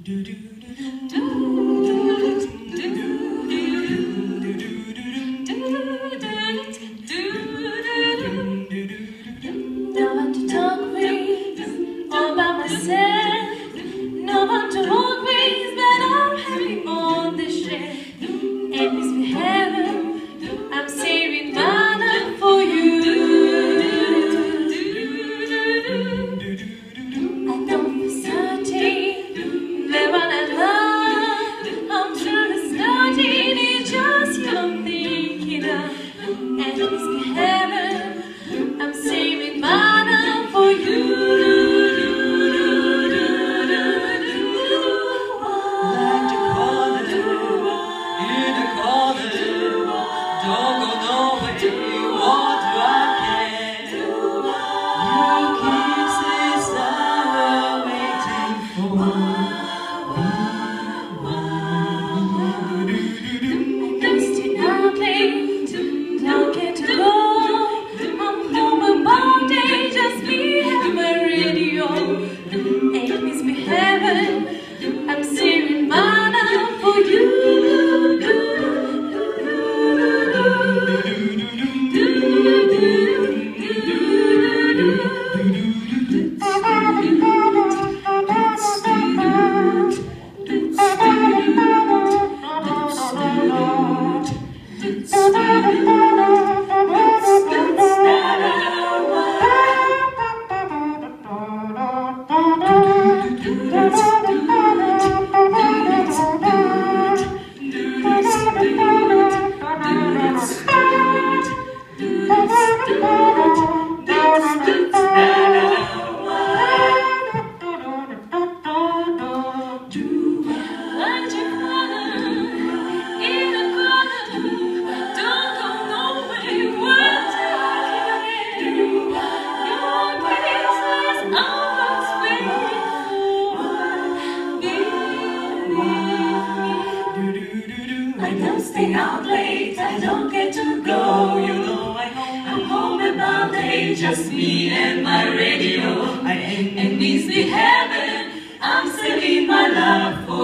Just me and my radio. And misbehavin', I'm selling my love for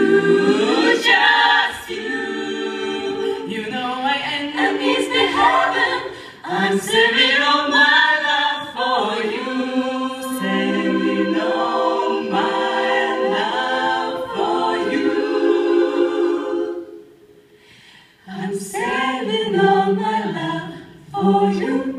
you. Just you. You know I am misbehavin', I'm selling all my love for you. Selling all my love for you. I'm selling all my love for you.